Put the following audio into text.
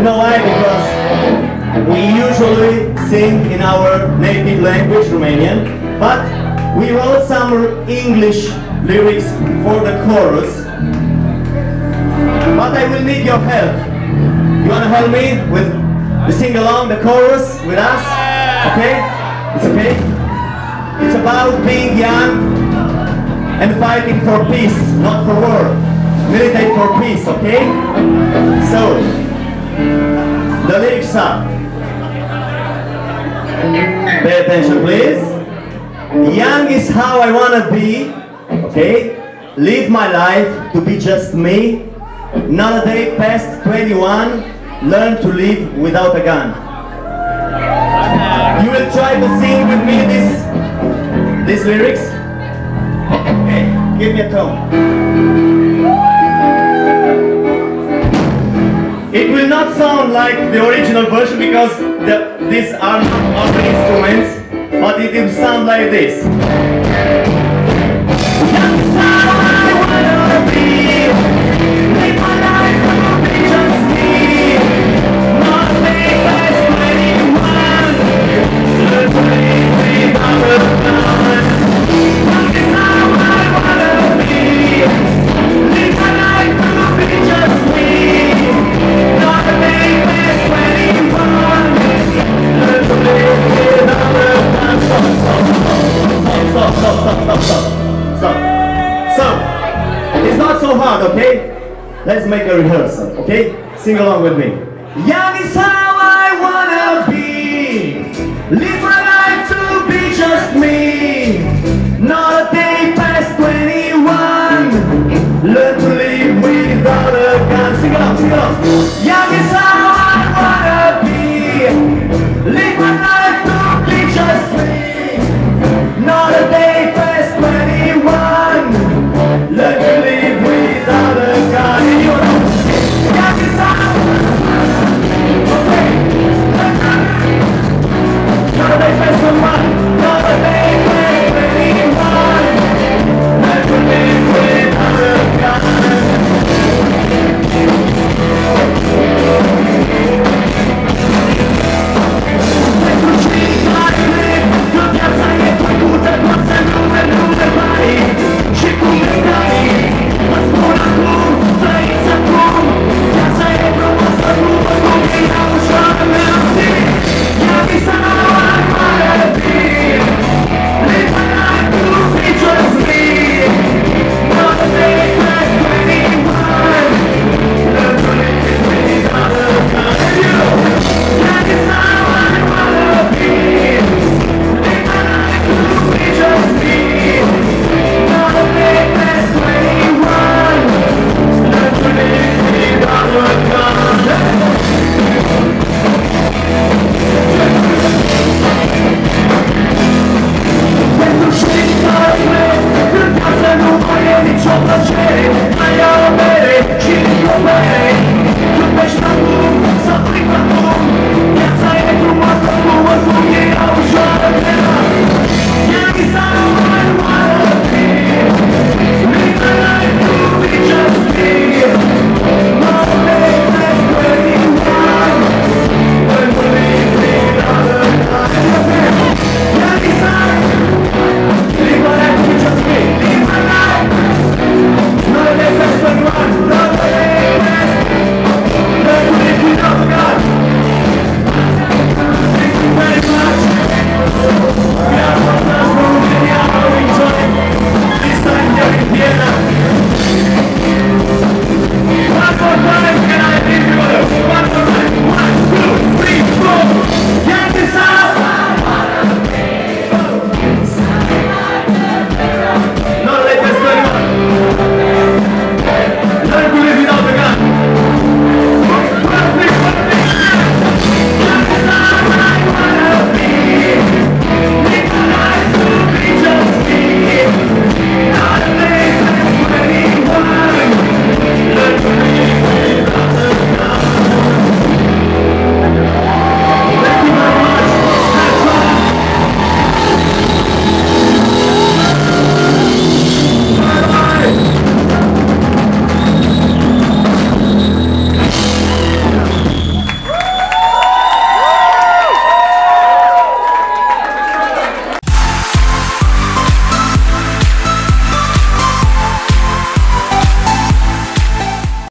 know why? Because we usually sing in our native language, Romanian, but we wrote some English lyrics for the chorus. But I will need your help. You wanna help me with sing along the chorus with us? Okay? It's okay? It's about being young and fighting for peace, not for war. Militate for peace, okay? So, the lyrics are, pay attention please. Young is how I wanna be, okay? Live my life to be just me. Not a day past 21, learn to live without a gun. You will try to sing with me these lyrics? Okay, give me a tone. It will not sound like the original version because these are not the instruments, but it will sound like this. That's how I wanna be. Live my life to be just me. Not make less 21. Learn to live without a gun. That's how I wanna be. Live my life to be just me. Not make less 21. Learn to live without a gun. Stop. So, it's not so hard, okay? Let's make a rehearsal, okay? Sing along with me. Young is high.